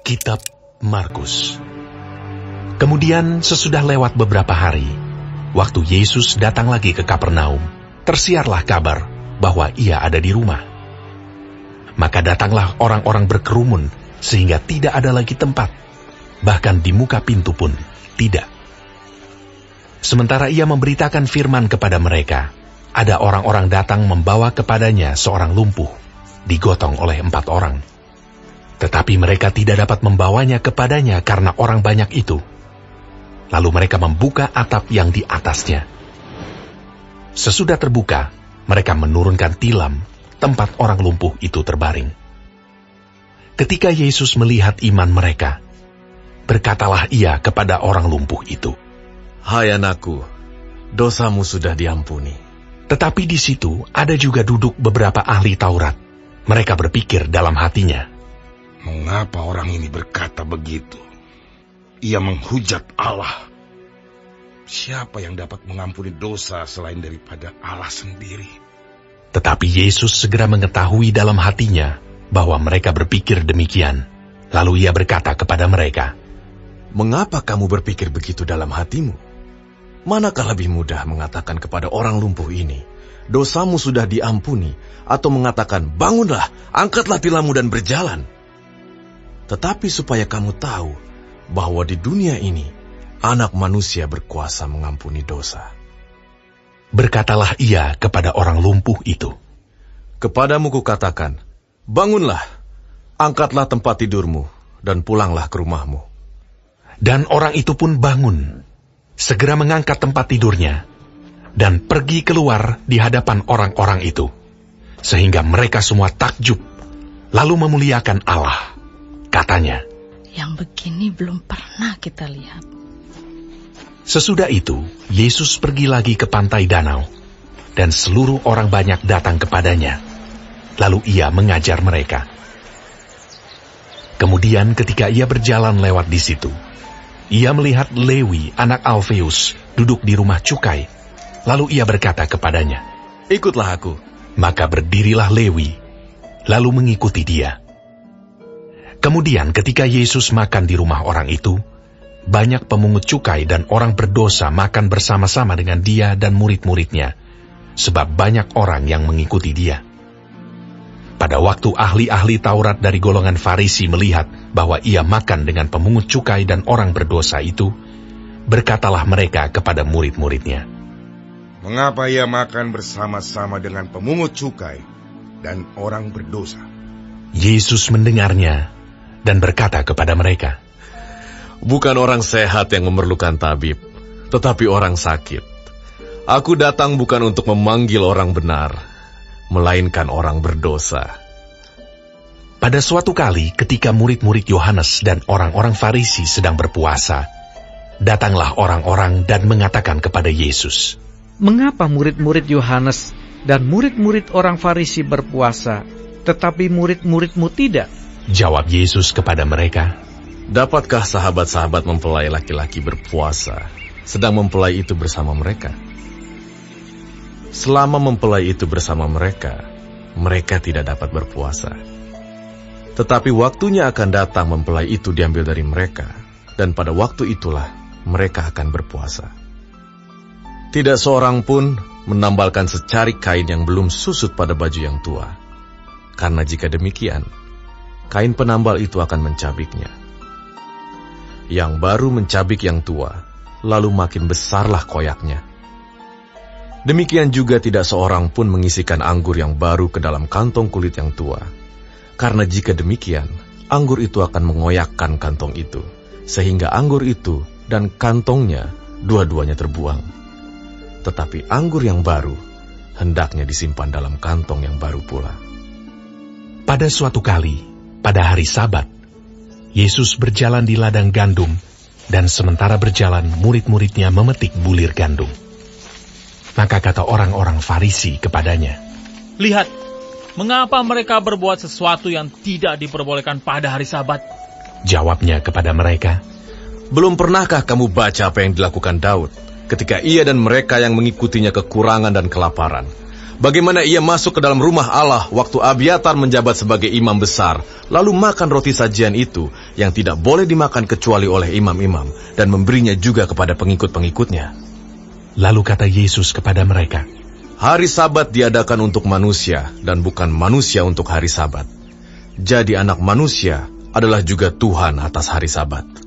Kitab Markus. Kemudian sesudah lewat beberapa hari, waktu Yesus datang lagi ke Kapernaum, tersiarlah kabar bahwa ia ada di rumah. Maka datanglah orang-orang berkerumun sehingga tidak ada lagi tempat, bahkan di muka pintu pun tidak. Sementara ia memberitakan firman kepada mereka, ada orang-orang datang membawa kepadanya seorang lumpuh, digotong oleh 4 orang. Tetapi mereka tidak dapat membawanya kepadanya karena orang banyak itu. Lalu mereka membuka atap yang di atasnya. Sesudah terbuka, mereka menurunkan tilam tempat orang lumpuh itu terbaring. Ketika Yesus melihat iman mereka, berkatalah ia kepada orang lumpuh itu, "Hai anakku, dosamu sudah diampuni." Tetapi di situ ada juga duduk beberapa ahli Taurat. Mereka berpikir dalam hatinya, "Mengapa orang ini berkata begitu? Ia menghujat Allah. Siapa yang dapat mengampuni dosa selain daripada Allah sendiri?" Tetapi Yesus segera mengetahui dalam hatinya bahwa mereka berpikir demikian. Lalu ia berkata kepada mereka, "Mengapa kamu berpikir begitu dalam hatimu? Manakah lebih mudah mengatakan kepada orang lumpuh ini, 'Dosamu sudah diampuni,' atau mengatakan, 'Bangunlah, angkatlah tilammu dan berjalan'? Tetapi supaya kamu tahu bahwa di dunia ini, Anak Manusia berkuasa mengampuni dosa." Berkatalah ia kepada orang lumpuh itu, "Kepadamu kukatakan, bangunlah, angkatlah tempat tidurmu, dan pulanglah ke rumahmu." Dan orang itu pun bangun, segera mengangkat tempat tidurnya, dan pergi keluar di hadapan orang-orang itu, sehingga mereka semua takjub, lalu memuliakan Allah. Katanya, "Yang begini belum pernah kita lihat." Sesudah itu, Yesus pergi lagi ke pantai danau, dan seluruh orang banyak datang kepadanya. Lalu ia mengajar mereka. Kemudian ketika ia berjalan lewat di situ, ia melihat Lewi, anak Alfeus, duduk di rumah cukai. Lalu ia berkata kepadanya, "Ikutlah aku." Maka berdirilah Lewi, lalu mengikuti dia. Kemudian ketika Yesus makan di rumah orang itu, banyak pemungut cukai dan orang berdosa makan bersama-sama dengan dia dan murid-muridnya, sebab banyak orang yang mengikuti dia. Pada waktu ahli-ahli Taurat dari golongan Farisi melihat bahwa ia makan dengan pemungut cukai dan orang berdosa itu, berkatalah mereka kepada murid-muridnya, "Mengapa ia makan bersama-sama dengan pemungut cukai dan orang berdosa?" Yesus mendengarnya dan berkata kepada mereka, "Bukan orang sehat yang memerlukan tabib, tetapi orang sakit. Aku datang bukan untuk memanggil orang benar, melainkan orang berdosa." Pada suatu kali ketika murid-murid Yohanes dan orang-orang Farisi sedang berpuasa, datanglah orang-orang dan mengatakan kepada Yesus, "Mengapa murid-murid Yohanes dan murid-murid orang Farisi berpuasa, tetapi murid-muridmu tidak?" Jawab Yesus kepada mereka, "Dapatkah sahabat-sahabat mempelai laki-laki berpuasa, sedang mempelai itu bersama mereka? Selama mempelai itu bersama mereka, mereka tidak dapat berpuasa. Tetapi waktunya akan datang mempelai itu diambil dari mereka, dan pada waktu itulah mereka akan berpuasa. Tidak seorang pun menambalkan secarik kain yang belum susut pada baju yang tua, karena jika demikian, kain penambal itu akan mencabiknya. Yang baru mencabik yang tua, lalu makin besarlah koyaknya. Demikian juga tidak seorang pun mengisikan anggur yang baru ke dalam kantong kulit yang tua, karena jika demikian, anggur itu akan mengoyakkan kantong itu, sehingga anggur itu dan kantongnya dua-duanya terbuang. Tetapi anggur yang baru hendaknya disimpan dalam kantong yang baru pula." Pada suatu kali, pada hari Sabat, Yesus berjalan di ladang gandum, dan sementara berjalan murid-muridnya memetik bulir gandum. Maka kata orang-orang Farisi kepadanya, "Lihat, mengapa mereka berbuat sesuatu yang tidak diperbolehkan pada hari Sabat?" Jawabnya kepada mereka, "Belum pernahkah kamu baca apa yang dilakukan Daud ketika ia dan mereka yang mengikutinya kekurangan dan kelaparan, Bagaimana ia masuk ke dalam rumah Allah waktu Abiatar menjabat sebagai imam besar, lalu makan roti sajian itu yang tidak boleh dimakan kecuali oleh imam-imam, dan memberinya juga kepada pengikut-pengikutnya. Lalu kata Yesus kepada mereka, Hari Sabat diadakan untuk manusia, dan bukan manusia untuk hari Sabat. Jadi anak manusia adalah juga Tuhan atas hari Sabat.